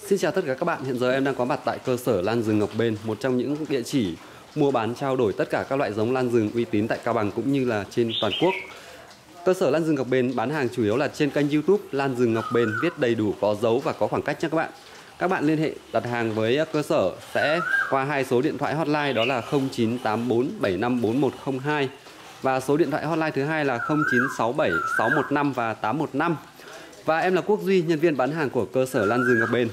Xin chào tất cả các bạn, hiện giờ em đang có mặt tại cơ sở lan rừng Ngọc Bền, một trong những địa chỉ mua bán trao đổi tất cả các loại giống lan rừng uy tín tại Cao Bằng cũng như là trên toàn quốc. Cơ sở lan rừng Ngọc Bền bán hàng chủ yếu là trên kênh YouTube Lan rừng Ngọc Bền, viết đầy đủ, có dấu và có khoảng cách nhé các bạn. Các bạn liên hệ đặt hàng với cơ sở sẽ qua hai số điện thoại hotline, đó là 0984 754102 và số điện thoại hotline thứ hai là 0967 615 và 815. Và em là Quốc Duy, nhân viên bán hàng của cơ sở lan rừng Ngọc Bền.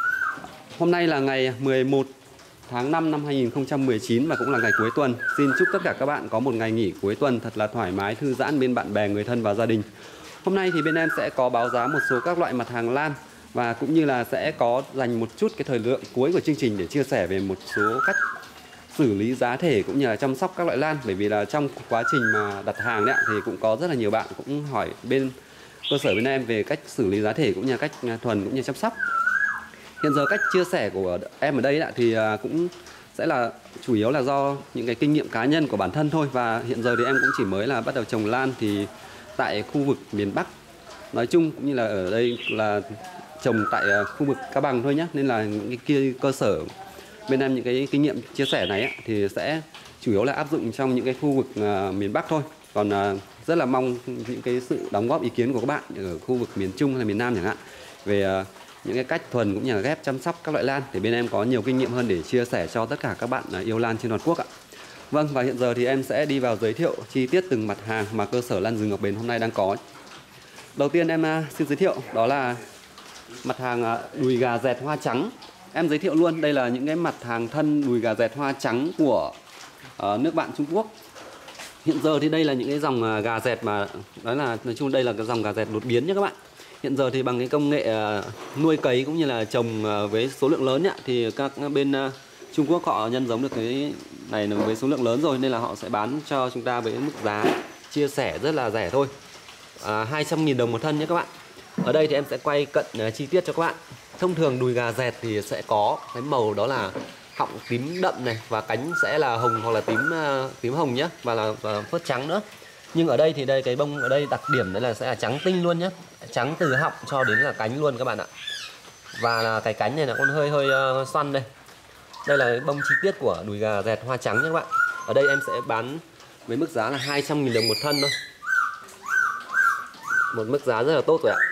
Hôm nay là ngày 11 tháng 5 năm 2019 và cũng là ngày cuối tuần. Xin chúc tất cả các bạn có một ngày nghỉ cuối tuần thật là thoải mái, thư giãn bên bạn bè, người thân và gia đình. Hôm nay thì bên em sẽ có báo giá một số các loại mặt hàng lan và cũng như là sẽ có dành một chút cái thời lượng cuối của chương trình để chia sẻ về một số cách xử lý giá thể cũng như là chăm sóc các loại lan. Bởi vì là trong quá trình mà đặt hàng đấy thì cũng có rất là nhiều bạn cũng hỏi bên cơ sở bên em về cách xử lý giá thể cũng như là cách thuần cũng như chăm sóc. Hiện giờ cách chia sẻ của em ở đây thì cũng sẽ là chủ yếu là do những cái kinh nghiệm cá nhân của bản thân thôi. Và hiện giờ thì em cũng chỉ mới là bắt đầu trồng lan thì tại khu vực miền Bắc nói chung cũng như là ở đây là trồng tại khu vực Cao Bằng thôi nhé. Nên là những cái kia cơ sở bên em những cái kinh nghiệm chia sẻ này thì sẽ chủ yếu là áp dụng trong những cái khu vực miền Bắc thôi. Còn rất là mong những cái sự đóng góp ý kiến của các bạn ở khu vực miền Trung hay là miền Nam chẳng hạn về những cái cách thuần cũng như là ghép chăm sóc các loại lan, thì bên em có nhiều kinh nghiệm hơn để chia sẻ cho tất cả các bạn yêu lan trên toàn quốc ạ. Vâng, và hiện giờ thì em sẽ đi vào giới thiệu chi tiết từng mặt hàng mà cơ sở lan rừng Ngọc Bền hôm nay đang có. Đầu tiên em xin giới thiệu đó là mặt hàng đùi gà dẹt hoa trắng. Em giới thiệu luôn, đây là những cái mặt hàng thân đùi gà dẹt hoa trắng của nước bạn Trung Quốc. Hiện giờ thì đây là những cái dòng gà dẹt mà đó là nói chung đây là cái dòng gà dẹt đột biến nhé các bạn. Hiện giờ thì bằng cái công nghệ nuôi cấy cũng như là trồng với số lượng lớn thì các bên Trung Quốc họ nhân giống được cái này với số lượng lớn rồi, nên là họ sẽ bán cho chúng ta với mức giá chia sẻ rất là rẻ thôi, 200.000 đồng một thân nhé các bạn. Ở đây thì em sẽ quay cận chi tiết cho các bạn. Thông thường đùi gà dẹt thì sẽ có cái màu đó là họng tím đậm này và cánh sẽ là hồng hoặc là tím hồng nhé, và phớt trắng nữa. Nhưng ở đây thì đây cái bông ở đây đặc điểm đấy là sẽ là trắng tinh luôn nhé, trắng từ họng cho đến là cánh luôn các bạn ạ. Và là cái cánh này là con hơi xoăn đây. Đây là bông chi tiết của đùi gà dẹt hoa trắng nhé các bạn. Ở đây em sẽ bán với mức giá là 200.000 đồng một thân thôi, một mức giá rất là tốt rồi ạ.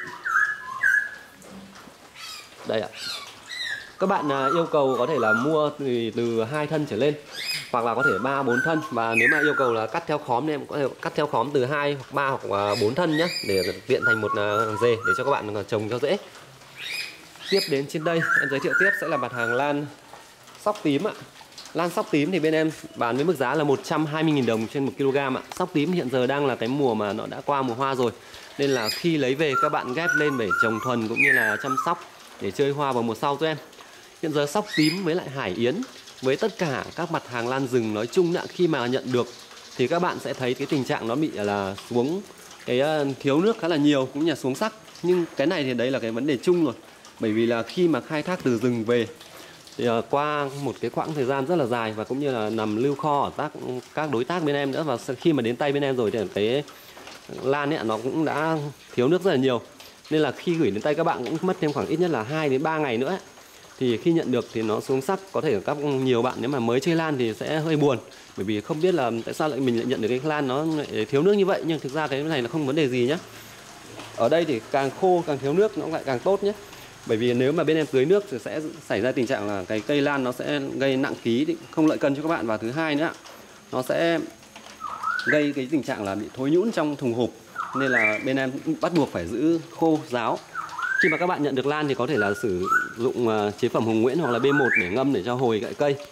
Đây ạ. Các bạn yêu cầu có thể là mua từ 2 thân trở lên hoặc là có thể 3-4 thân, và nếu mà yêu cầu là cắt theo khóm thì em có thể cắt theo khóm từ 2 hoặc 3 hoặc 4 thân nhé, để tiện thành một dề để cho các bạn trồng cho dễ. Tiếp đến trên đây em giới thiệu tiếp sẽ là mặt hàng lan sóc tím ạ. Lan sóc tím thì bên em bán với mức giá là 120.000 đồng trên 1 kg ạ. Sóc tím hiện giờ đang là cái mùa mà nó đã qua mùa hoa rồi, nên là khi lấy về các bạn ghép lên để trồng thuần cũng như là chăm sóc để chơi hoa vào mùa sau cho em. Hiện giờ sóc tím với lại hải yến với tất cả các mặt hàng lan rừng nói chung khi mà nhận được thì các bạn sẽ thấy cái tình trạng nó bị là xuống cái thiếu nước khá là nhiều cũng như là xuống sắc. Nhưng cái này thì đấy là cái vấn đề chung rồi, bởi vì là khi mà khai thác từ rừng về thì qua một cái quãng thời gian rất là dài và cũng như là nằm lưu kho ở các đối tác bên em nữa, và khi mà đến tay bên em rồi thì cái lan nó cũng đã thiếu nước rất là nhiều, nên là khi gửi đến tay các bạn cũng mất thêm khoảng ít nhất là 2 đến 3 ngày nữa thì khi nhận được thì nó xuống sắc. Có thể nhiều bạn nếu mà mới chơi lan thì sẽ hơi buồn, bởi vì không biết là tại sao mình lại nhận được cái lan nó thiếu nước như vậy. Nhưng thực ra cái này là không vấn đề gì nhé. Ở đây thì càng khô càng thiếu nước nó lại càng tốt nhé, bởi vì nếu mà bên em tưới nước thì sẽ xảy ra tình trạng là cái cây lan nó sẽ gây nặng ký, không lợi cân cho các bạn. Và thứ hai nữa, nó sẽ gây cái tình trạng là bị thối nhũn trong thùng hộp, nên là bên em bắt buộc phải giữ khô ráo. Khi mà các bạn nhận được lan thì có thể là sử dụng chế phẩm Hồng Nguyễn hoặc là B1 để ngâm để cho hồi gãy cây,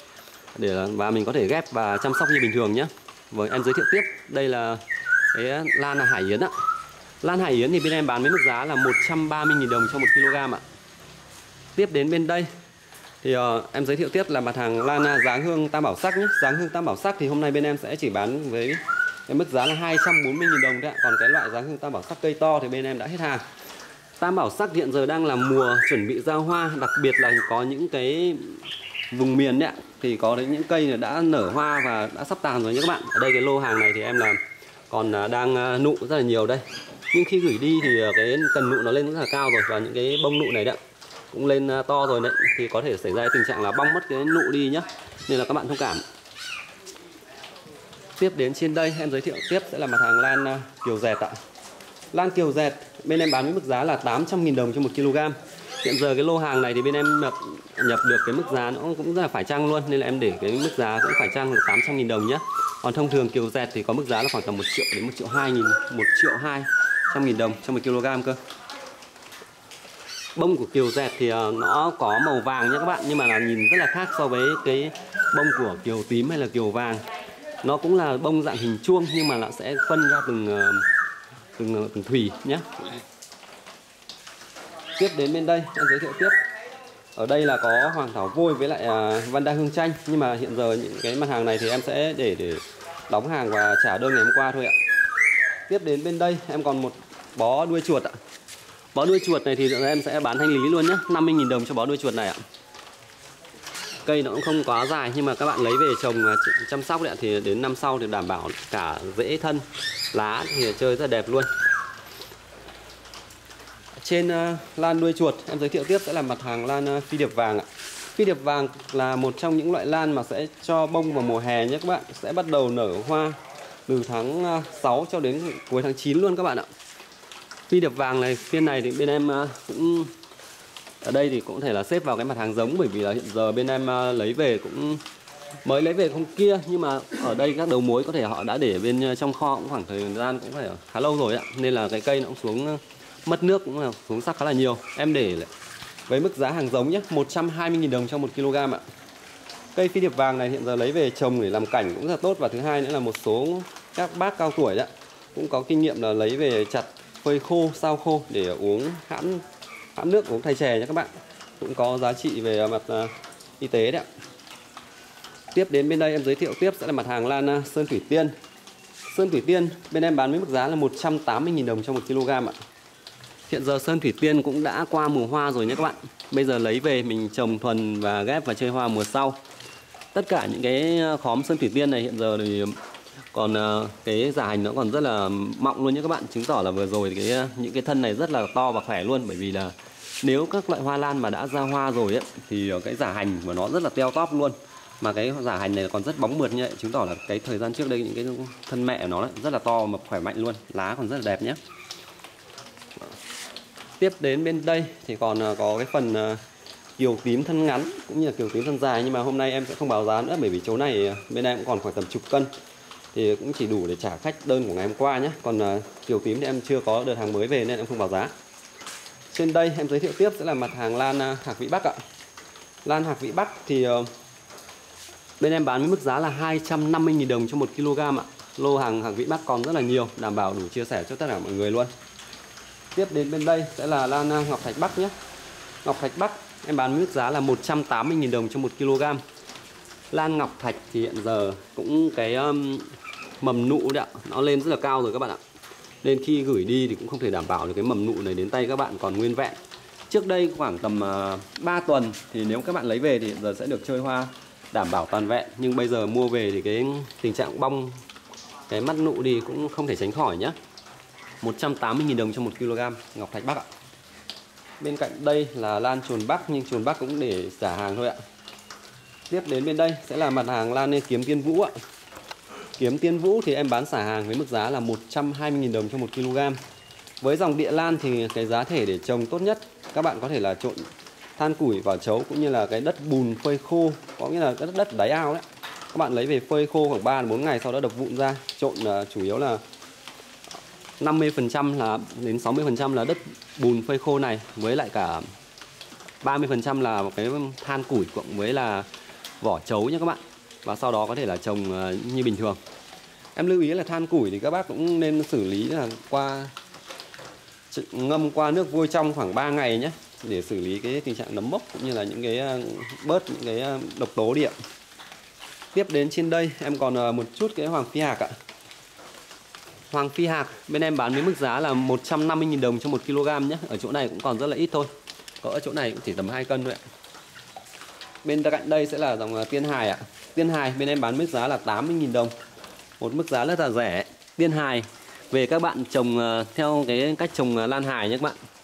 và mình có thể ghép và chăm sóc như bình thường nhé. Với em giới thiệu tiếp, đây là cái lan là hải yến ạ. Lan hải yến thì bên em bán với mức giá là 130.000 đồng cho 1 kg ạ. Tiếp đến bên đây thì em giới thiệu tiếp là mặt hàng lan dáng hương tam bảo sắc nhé. Dáng hương tam bảo sắc thì hôm nay bên em sẽ chỉ bán với cái mức giá là 240.000 đồng thôi ạ. Còn cái loại dáng hương tam bảo sắc cây to thì bên em đã hết hàng. Tam bảo sắc hiện giờ đang là mùa chuẩn bị ra hoa, đặc biệt là có những cái vùng miền đấy ạ, thì có đấy những cây đã nở hoa và đã sắp tàn rồi nhé các bạn. Ở đây cái lô hàng này thì em là còn đang nụ rất là nhiều đây, nhưng khi gửi đi thì cái cần nụ nó lên rất là cao rồi, và những cái bông nụ này đấy cũng lên to rồi đấy, thì có thể xảy ra tình trạng là bong mất cái nụ đi nhá, nên là các bạn thông cảm. Tiếp đến trên đây em giới thiệu tiếp sẽ là mặt hàng lan kiều dẹt ạ. Lan kiều dẹt bên em bán với mức giá là 800.000 đồng cho 1 kg. Hiện giờ cái lô hàng này thì bên em nhập được cái mức giá nó cũng rất là phải chăng luôn, nên là em để cái mức giá cũng phải chăng là 800.000 đồng nhé. Còn thông thường kiều dẹt thì có mức giá là khoảng tầm 1 triệu đến 1.200.000 đồng cho 1 kg cơ. Bông của kiều dẹt thì nó có màu vàng nhé các bạn, nhưng mà là nhìn rất là khác so với cái bông của kiều tím hay là kiều vàng. Nó cũng là bông dạng hình chuông nhưng mà nó sẽ phân ra từng thùy nhé. Tiếp đến bên đây em giới thiệu tiếp. Ở đây là có hoàng thảo vôi với lại vanda hương chanh, nhưng mà hiện giờ những cái mặt hàng này thì em sẽ để đóng hàng và trả đơn ngày hôm qua thôi ạ. Tiếp đến bên đây em còn một bó đuôi chuột ạ. Bó đuôi chuột này thì em sẽ bán thanh lý luôn nhé, 50.000 đồng cho bó đuôi chuột này ạ. Cây nó cũng không quá dài nhưng mà các bạn lấy về trồng và chăm sóc đấy, thì đến năm sau thì đảm bảo cả rễ thân, lá thì chơi rất là đẹp luôn. Trên lan đuôi chuột em giới thiệu tiếp sẽ là mặt hàng lan phi điệp vàng ạ. Phi điệp vàng là một trong những loại lan mà sẽ cho bông vào mùa hè nhé các bạn. Sẽ bắt đầu nở hoa từ tháng 6 cho đến cuối tháng 9 luôn các bạn ạ. Phi điệp vàng này, phiên này thì bên em cũng ở đây thì cũng có thể là xếp vào cái mặt hàng giống, bởi vì là hiện giờ bên em lấy về cũng mới lấy về không kia, nhưng mà ở đây các đầu mối có thể họ đã để bên trong kho cũng khoảng thời gian cũng phải khá lâu rồi ạ, nên là cái cây nó cũng xuống mất nước, cũng là xuống sắc khá là nhiều. Em để với mức giá hàng giống nhé, 120.000 đồng cho 1 kg ạ. Cây phi điệp vàng này hiện giờ lấy về trồng để làm cảnh cũng rất là tốt, và thứ hai nữa là một số các bác cao tuổi đó cũng có kinh nghiệm là lấy về chặt phơi khô, sao khô để uống hãm nước, uống thay chè nha các bạn, cũng có giá trị về mặt y tế đấy ạ. Tiếp đến bên đây em giới thiệu tiếp sẽ là mặt hàng lan sơn thủy tiên. Sơn thủy tiên bên em bán với mức giá là 180.000 đồng cho 1 kg ạ. Hiện giờ sơn thủy tiên cũng đã qua mùa hoa rồi nhé các bạn. Bây giờ lấy về mình trồng thuần và ghép và chơi hoa mùa sau. Tất cả những cái khóm sơn thủy tiên này hiện giờ thì còn cái giả hành nó còn rất là mọng luôn nhé các bạn, chứng tỏ là vừa rồi thì những cái thân này rất là to và khỏe luôn. Bởi vì là nếu các loại hoa lan mà đã ra hoa rồi ấy, thì cái giả hành của nó rất là teo tóp luôn. Mà cái giả hành này còn rất bóng mượt như vậy, chứng tỏ là cái thời gian trước đây những cái thân mẹ của nó ấy, rất là to mà khỏe mạnh luôn, lá còn rất là đẹp nhé. Tiếp đến bên đây thì còn có cái phần kiều tím thân ngắn cũng như là kiều tím thân dài, nhưng mà hôm nay em sẽ không báo giá nữa, bởi vì chỗ này bên em cũng còn khoảng tầm chục cân thì cũng chỉ đủ để trả khách đơn của ngày hôm qua nhé. Còn kiều tím thì em chưa có đợt hàng mới về nên em không báo giá. Trên đây em giới thiệu tiếp sẽ là mặt hàng lan hạc vĩ Bắc ạ. Lan hạc vĩ Bắc thì bên em bán với mức giá là 250.000 đồng cho 1 kg ạ. Lô hàng hạc vĩ Bắc còn rất là nhiều, đảm bảo đủ chia sẻ cho tất cả mọi người luôn. Tiếp đến bên đây sẽ là lan ngọc thạch Bắc nhé. Ngọc thạch Bắc em bán với mức giá là 180.000 đồng cho 1 kg. Lan ngọc thạch thì hiện giờ cũng cái mầm nụ đấy ạ, nó lên rất là cao rồi các bạn ạ. Nên khi gửi đi thì cũng không thể đảm bảo được cái mầm nụ này đến tay các bạn còn nguyên vẹn. Trước đây khoảng tầm 3 tuần thì nếu các bạn lấy về thì hiện giờ sẽ được chơi hoa đảm bảo toàn vẹn. Nhưng bây giờ mua về thì cái tình trạng bong cái mắt nụ đi cũng không thể tránh khỏi nhé. 180.000 đồng cho 1 kg ngọc thạch Bắc ạ. Bên cạnh đây là lan trồn Bắc, nhưng trồn Bắc cũng để trả hàng thôi ạ. Tiếp đến bên đây sẽ là mặt hàng lan kiếm tiên vũ ạ. Kiếm tiên vũ thì em bán xả hàng với mức giá là 120.000 đồng cho 1 kg. Với dòng địa lan thì cái giá thể để trồng tốt nhất các bạn có thể là trộn than củi vào chấu, cũng như là cái đất bùn phơi khô, có nghĩa là cái đất đáy ao đấy. Các bạn lấy về phơi khô khoảng 3 đến 4 ngày, sau đó đập vụn ra, trộn chủ yếu là 50% là đến 60% là đất bùn phơi khô này, với lại cả 30% là một cái than củi cộng với là vỏ chấu nhé các bạn. Và sau đó có thể là trồng như bình thường. Em lưu ý là than củi thì các bác cũng nên xử lý là ngâm qua nước vôi trong khoảng 3 ngày nhé, để xử lý cái tình trạng nấm mốc cũng như là những cái bớt những cái độc tố đi ạ. Tiếp đến trên đây em còn một chút cái hoàng phi hạc ạ. Hoàng phi hạc bên em bán với mức giá là 150.000 đồng cho 1 kg nhé. Ở chỗ này cũng còn rất là ít thôi, có ở chỗ này cũng chỉ tầm 2 cân thôi ạ. Bên cạnh đây sẽ là dòng tiên hài ạ. Tiên hài bên em bán mức giá là 80.000 đồng, một mức giá rất là rẻ. Tiên hài về các bạn trồng theo cái cách trồng lan hài nhé các bạn.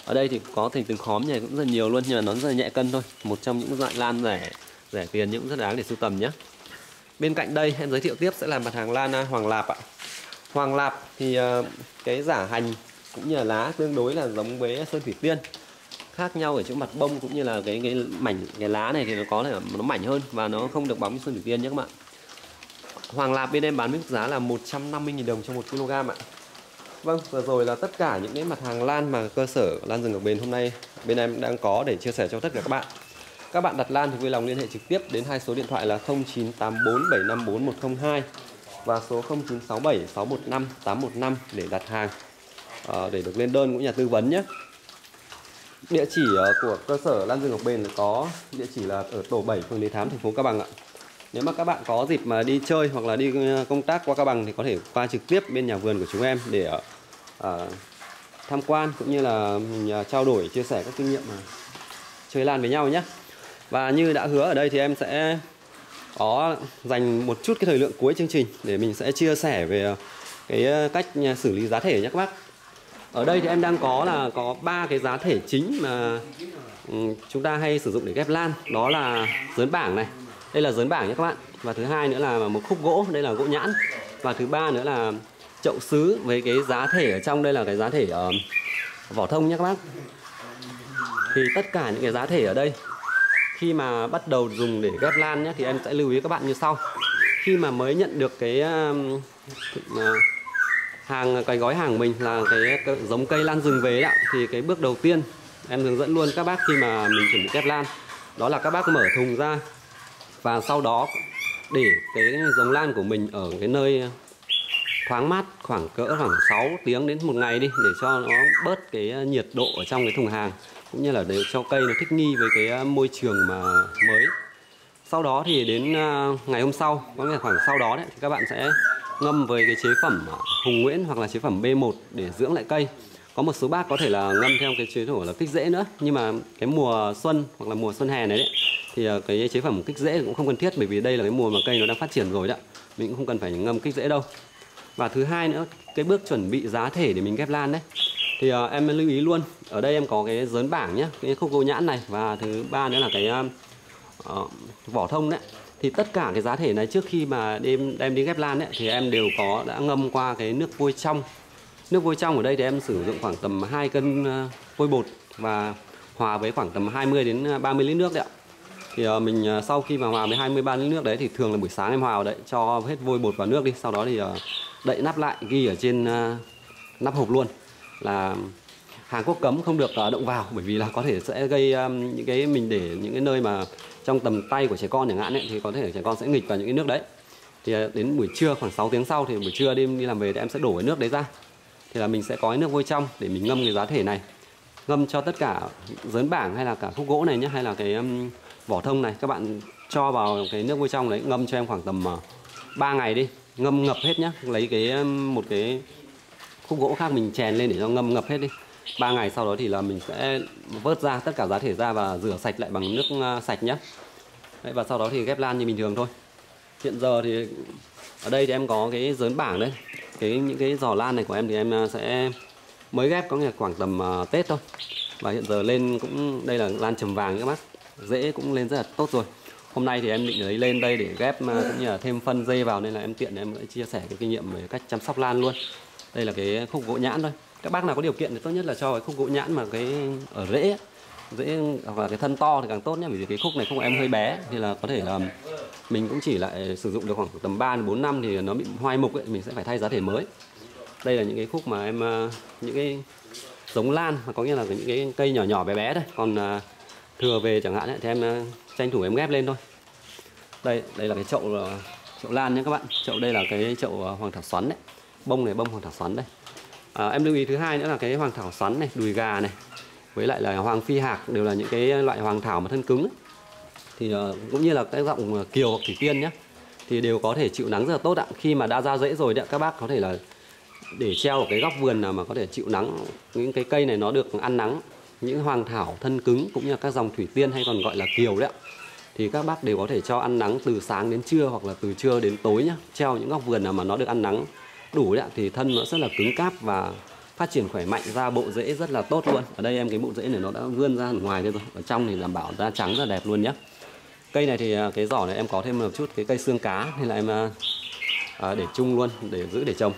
Ở đây thì có thành từng khóm này cũng rất nhiều luôn, nhưng mà nó rất là nhẹ cân thôi. Một trong những loại lan rẻ tiền nhưng cũng rất đáng để sưu tầm nhé. Bên cạnh đây em giới thiệu tiếp sẽ là mặt hàng lan Hoàng Lạp ạ. Hoàng Lạp thì cái giả hành cũng như là lá tương đối là giống với Sơn Thủy Tiên. Khác nhau ở chỗ mặt bông cũng như là cái lá này thì nó có thể nó mảnh hơn và nó không được bóng như Sơn Thủy Tiên nhé các bạn. Hoàng Lạp bên em bán với mức giá là 150.000 đồng cho 1 kg ạ. Vâng, vừa rồi là tất cả những cái mặt hàng lan mà cơ sở Lan Rừng Ngọc Bền hôm nay bên em đang có để chia sẻ cho tất cả các bạn. Các bạn đặt lan thì vui lòng liên hệ trực tiếp đến hai số điện thoại là 0984 754 102 và số 0967 615 815 để đặt hàng, để được lên đơn cũng như là tư vấn nhé. Địa chỉ của cơ sở Lan Rừng Ngọc Bền là có địa chỉ là ở tổ 7 phường Đề Thám, thành phố Cao Bằng ạ. Nếu mà các bạn có dịp mà đi chơi hoặc là đi công tác qua Cao Bằng thì có thể qua trực tiếp bên nhà vườn của chúng em để tham quan cũng như là mình trao đổi chia sẻ các kinh nghiệm chơi lan với nhau nhé. Và như đã hứa ở đây thì em sẽ có dành một chút cái thời lượng cuối chương trình để mình sẽ chia sẻ về cái cách xử lý giá thể nhé các bác. Ở đây thì em đang có 3 cái giá thể chính mà chúng ta hay sử dụng để ghép lan. Đó là dớn bảng này, đây là dớn bảng nhé các bạn. Và thứ hai nữa là một khúc gỗ, đây là gỗ nhãn. Và thứ ba nữa là chậu sứ với cái giá thể ở trong đây là cái giá thể vỏ thông nhé các bác. Thì tất cả những cái giá thể ở đây khi mà bắt đầu dùng để ghép lan nhé thì em sẽ lưu ý các bạn như sau. Khi mà mới nhận được cái gói hàng của mình là cái giống cây lan rừng về đó, thì cái bước đầu tiên em hướng dẫn luôn các bác khi mà mình chuẩn bị ghép lan, đó là các bác mở thùng ra và sau đó để cái giống lan của mình ở cái nơi thoáng mát khoảng 6 tiếng đến 1 ngày đi, để cho nó bớt cái nhiệt độ ở trong cái thùng hàng cũng như là để cho cây nó thích nghi với cái môi trường mà mới. Sau đó thì đến ngày hôm sau, có nghĩa là khoảng sau đó đấy, thì các bạn sẽ ngâm với cái chế phẩm Hùng Nguyễn hoặc là chế phẩm B1 để dưỡng lại cây. Có một số bác có thể là ngâm theo cái chế độ là kích rễ nữa, nhưng mà cái mùa xuân hoặc là mùa xuân hè này đấy thì cái chế phẩm kích rễ cũng không cần thiết, bởi vì đây là cái mùa mà cây nó đang phát triển rồi đấy, mình cũng không cần phải ngâm kích rễ đâu. Và thứ hai nữa, cái bước chuẩn bị giá thể để mình ghép lan đấy thì em lưu ý luôn. Ở đây em có cái dớn bảng nhé, cái khúc gỗ nhãn này, và thứ ba nữa là cái vỏ thông đấy. Thì tất cả cái giá thể này trước khi mà đem đi ghép lan ấy, thì em đều đã ngâm qua cái nước vôi trong. Nước vôi trong ở đây thì em sử dụng khoảng tầm 2 cân vôi bột và hòa với khoảng tầm 20 đến 30 lít nước đấy ạ. Thì mình sau khi mà hòa với 23 lít nước đấy thì thường là buổi sáng em hòa vào đấy, cho hết vôi bột vào nước đi, sau đó thì đậy nắp lại, ghi ở trên nắp hộp luôn là hàng quốc cấm, không được động vào, bởi vì là có thể sẽ gây những cái mình để những cái nơi mà trong tầm tay của trẻ con chẳng hạn ấy, thì có thể trẻ con sẽ nghịch vào những cái nước đấy. Thì đến buổi trưa khoảng 6 tiếng sau thì buổi trưa đêm đi làm về thì em sẽ đổ cái nước đấy ra, thì là mình sẽ có cái nước vôi trong để mình ngâm cái giá thể này, ngâm cho tất cả dớn bảng hay là cả khúc gỗ này nhé, hay là cái vỏ thông này, các bạn cho vào cái nước vôi trong đấy, ngâm cho em khoảng tầm 3 ngày đi, ngâm ngập hết nhé. Lấy một cái khúc gỗ khác mình chèn lên để cho ngâm ngập hết đi 3 ngày. Sau đó thì là mình sẽ vớt ra tất cả giá thể ra và rửa sạch lại bằng nước sạch nhé. Đấy, và sau đó thì ghép lan như bình thường thôi. Hiện giờ thì ở đây thì em có cái dớn bảng đấy, những cái giò lan này của em thì em sẽ mới ghép, có nghĩa là khoảng tầm Tết thôi. Và hiện giờ lên cũng đây là lan chầm vàng các bác, rễ cũng lên rất là tốt rồi. Hôm nay thì em định lấy lên đây để ghép cũng như là thêm phân dây vào, nên là em tiện em sẽ chia sẻ cái kinh nghiệm về cách chăm sóc lan luôn. Đây là cái khúc gỗ nhãn thôi. Các bác nào có điều kiện thì tốt nhất là cho cái khúc gỗ nhãn mà cái ở rễ hoặc là cái thân to thì càng tốt nhé, bởi vì cái khúc này khúc của em hơi bé thì là có thể là mình cũng chỉ lại sử dụng được khoảng tầm 3 đến 4 năm thì nó bị hoai mục ấy, mình sẽ phải thay giá thể mới. Đây là những cái khúc mà em những cái giống lan mà có nghĩa là những cái cây nhỏ nhỏ bé bé thôi, còn thừa về chẳng hạn ấy, thì em tranh thủ em ghép lên thôi. Đây là cái chậu lan nhé các bạn. Chậu đây là cái chậu hoàng thảo xoắn đấy, bông này bông hoàng thảo xoắn đây. Em lưu ý thứ hai nữa là cái hoàng thảo xoắn này, đùi gà này, với lại là hoàng phi hạc đều là những cái loại hoàng thảo mà thân cứng ấy. Thì cũng như là cái giọng kiều hoặc thủy tiên nhé, thì đều có thể chịu nắng rất là tốt ạ. Khi mà đã ra rễ rồi đấy, các bác có thể là để treo ở cái góc vườn nào mà có thể chịu nắng, những cái cây này nó được ăn nắng. Những hoàng thảo thân cứng cũng như là các dòng thủy tiên hay còn gọi là kiều đấy ạ, thì các bác đều có thể cho ăn nắng từ sáng đến trưa hoặc là từ trưa đến tối nhá. Treo những góc vườn nào mà nó được ăn nắng đủ đấy ạ, thì thân nó rất là cứng cáp và phát triển khỏe mạnh, ra bộ rễ rất là tốt luôn. Ở đây em cái bộ rễ này nó đã vươn ra ở ngoài đây rồi, ở trong thì đảm bảo da trắng rất là đẹp luôn nhé. Cây này thì cái giỏ này em có thêm một chút cái cây xương cá nên là em để chung luôn để giữ để trồng.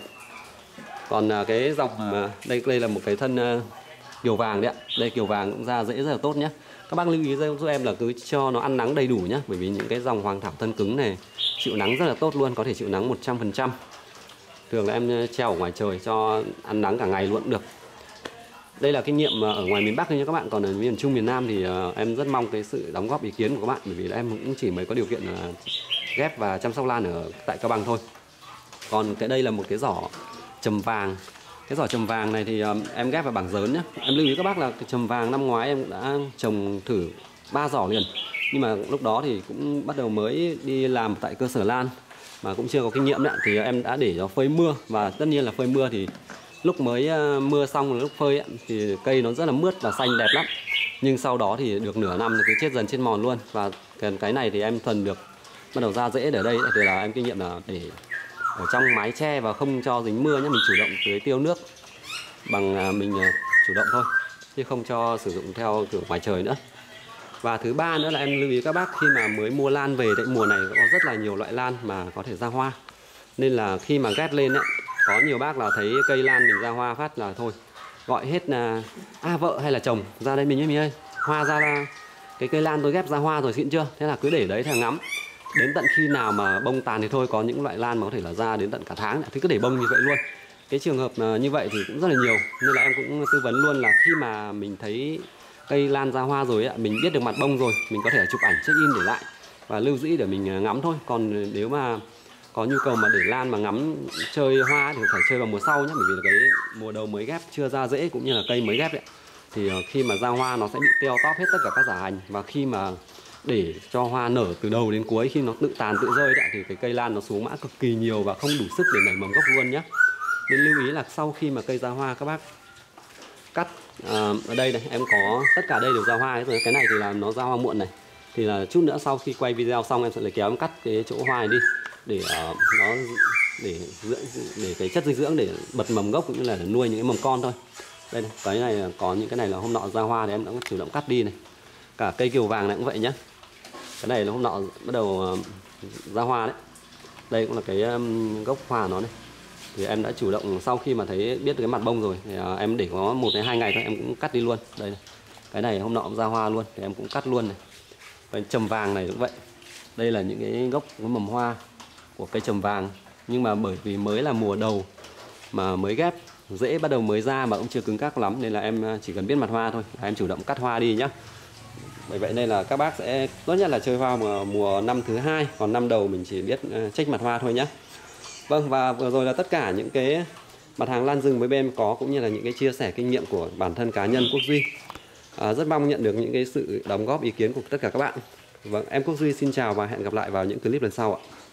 Còn cái dòng đây là một cái thân kiều vàng đấy ạ. Đây kiều vàng cũng ra rễ rất là tốt nhé. Các bác lưu ý giúp em là cứ cho nó ăn nắng đầy đủ nhé, bởi vì những cái dòng hoàng thảo thân cứng này chịu nắng rất là tốt luôn, có thể chịu nắng 100%. Thường là em treo ở ngoài trời cho ăn nắng cả ngày luôn được. Đây là kinh nghiệm ở ngoài miền Bắc thôi nha các bạn. Còn ở miền Trung, miền Nam thì em rất mong cái sự đóng góp ý kiến của các bạn, bởi vì là em cũng chỉ mới có điều kiện ghép và chăm sóc lan ở tại Cao Bằng thôi. Còn đây là một cái giỏ trầm vàng. Cái giỏ trầm vàng này thì em ghép vào bảng dớn nhé. Em lưu ý các bác là cái trầm vàng năm ngoái em đã trồng thử 3 giỏ liền. Nhưng mà lúc đó thì cũng bắt đầu mới đi làm tại cơ sở lan mà cũng chưa có kinh nghiệm đấy, thì em đã để cho phơi mưa. Và tất nhiên là phơi mưa thì lúc mới mưa xong lúc phơi ấy, thì cây nó rất là mướt và xanh đẹp lắm. Nhưng sau đó thì được nửa năm thì cứ chết dần chết mòn luôn. Và cái này thì em thuần được bắt đầu ra rễ ở đây thì là em kinh nghiệm là để ở trong mái che và không cho dính mưa nhé. Mình chủ động tưới tiêu nước bằng mình chủ động thôi, chứ không cho sử dụng theo kiểu ngoài trời nữa. Và thứ ba nữa là em lưu ý các bác khi mà mới mua lan về, tại mùa này có rất là nhiều loại lan mà có thể ra hoa. Nên là khi mà ghép lên ấy, có nhiều bác là thấy cây lan mình ra hoa phát là thôi gọi hết là vợ hay là chồng ra đây mình ơi, hoa ra là cái cây lan tôi ghép ra hoa rồi xịn chưa, thế là cứ để đấy thằng ngắm. Đến tận khi nào mà bông tàn thì thôi, có những loại lan mà có thể là ra đến tận cả tháng thì cứ để bông như vậy luôn. Cái trường hợp như vậy thì cũng rất là nhiều, nên là em cũng tư vấn luôn là khi mà mình thấy cây lan ra hoa rồi ấy, mình biết được mặt bông rồi, mình có thể chụp ảnh check in để lại và lưu giữ để mình ngắm thôi. Còn nếu mà có nhu cầu mà để lan mà ngắm chơi hoa thì phải chơi vào mùa sau nhé, bởi vì là cái mùa đầu mới ghép chưa ra rễ cũng như là cây mới ghép ấy, thì khi mà ra hoa nó sẽ bị teo tóp hết tất cả các giả hành. Và khi mà để cho hoa nở từ đầu đến cuối, khi nó tự tàn tự rơi ấy, thì cái cây lan nó xuống mã cực kỳ nhiều và không đủ sức để nảy mầm gốc luôn nhé. Nên lưu ý là sau khi mà cây ra hoa các bác cắt ở đây này em có tất cả đây đều ra hoa rồi. Cái này thì là nó ra hoa muộn này, thì là chút nữa sau khi quay video xong em sẽ lấy kéo em cắt cái chỗ hoa này đi để nó để cái chất dinh dưỡng để bật mầm gốc cũng như là để nuôi những cái mầm con thôi. Đây này, cái này có những cái này là hôm nọ ra hoa thì em đã chủ động cắt đi này. Cả cây kiều vàng này cũng vậy nhé. Cái này là hôm nọ bắt đầu ra hoa đấy. Đây cũng là cái gốc hoa nó này. Thì em đã chủ động sau khi mà thấy biết cái mặt bông rồi thì em để có 1 đến 2 ngày thôi em cũng cắt đi luôn. Đây này. Cái này hôm nọ cũng ra hoa luôn thì em cũng cắt luôn này. Và trầm vàng này cũng vậy. Đây là những cái gốc cái mầm hoa của cây trầm vàng, nhưng mà bởi vì mới là mùa đầu mà mới ghép, rễ bắt đầu mới ra mà cũng chưa cứng cáp lắm, nên là em chỉ cần biết mặt hoa thôi em chủ động cắt hoa đi nhá. Bởi vậy nên là các bác sẽ tốt nhất là chơi hoa mùa năm thứ 2, còn năm đầu mình chỉ biết check mặt hoa thôi nhá. Vâng, và vừa rồi là tất cả những cái mặt hàng lan rừng với bên em có, cũng như là những cái chia sẻ kinh nghiệm của bản thân cá nhân Quốc Duy. Rất mong nhận được những cái sự đóng góp ý kiến của tất cả các bạn. Vâng, em Quốc Duy xin chào và hẹn gặp lại vào những clip lần sau ạ.